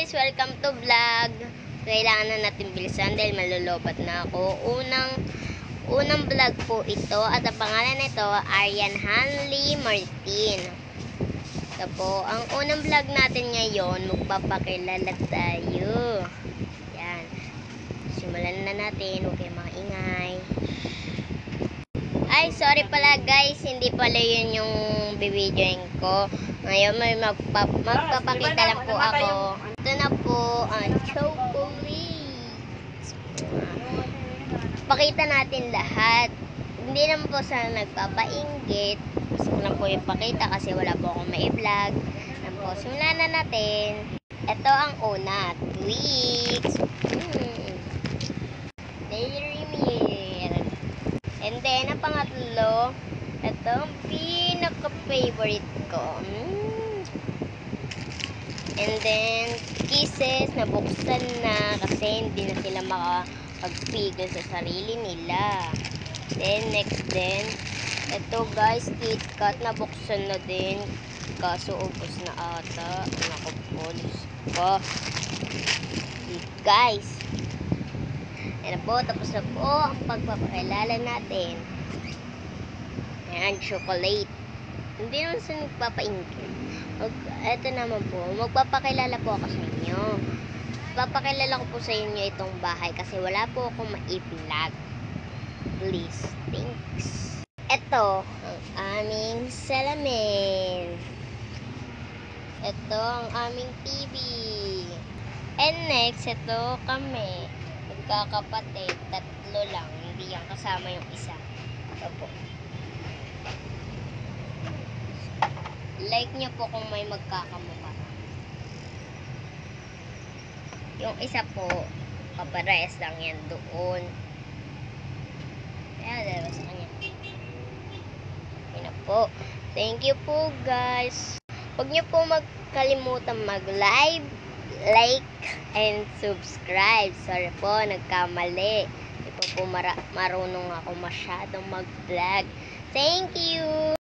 guys! Welcome to vlog. Kailangan na natin bilisan dahil malulobat na ako. Unang vlog po ito at ang pangalan nito Arian Hanley Martin. Ito po, ang unang vlog natin ngayon, magpapakilala tayo. Yan. Simulan na natin, huwag kayong maingay. Ay, sorry pala guys, hindi pala yun yung bibidyoin ko. Ngayon may magpapakita lang po ako. Ito na po ang chocolate. Pakita natin lahat. Hindi naman po sa nagpapainggit. Gusto ko lang po ipakita kasi wala po akong mai-vlog. Yan po, simulan na natin. Ito ang una, Twix. Dairy Milk. And then, ang pangatlo, ito ang pinaka-favorite ko. And then, Kisses, nabuksan na kasi hindi na sila makapagpigil sa sarili nila. Then, next din, ito guys, KitKat, nabuksan na din. Kaso, ubos na ata. Naku po, Diyos ko. Guys, ayan po, tapos na po ang pagpapakilala natin. Ayan, chocolate. Hindi naman sa nagpapainggit. Ito naman po, magpapakilala po ako sa inyo. Papakilala ko po sa inyo itong bahay kasi wala po akong ma-i-vlog. Please, thanks. Ito, ang aming salamin. Ito, ang aming TV. And next, ito kami. Magkakapatid, tatlo lang. Hindi yan kasama yung isa. Ito po. Like nyo po kung may magkakamukha. Yung isa po, kaparehas lang yan doon. Kaya dalawa sa kanya. Yun na po. Thank you po guys. Huwag nyo po magkalimutan mag-live, like, and subscribe. Sorry po, nagkamali. Hindi po marunong ako masyadong mag-vlog. Thank you!